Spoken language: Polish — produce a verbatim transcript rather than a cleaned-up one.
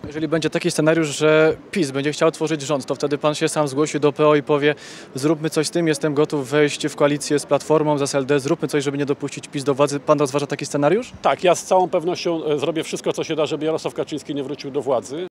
Jeżeli będzie taki scenariusz, że PiS będzie chciał tworzyć rząd, to wtedy pan się sam zgłosi do P O i powie: zróbmy coś z tym, jestem gotów wejść w koalicję z Platformą, z S L D, zróbmy coś, żeby nie dopuścić PiS do władzy. Pan rozważa taki scenariusz? Tak, ja z całą pewnością zrobię wszystko, co się da, żeby Jarosław Kaczyński nie wrócił do władzy.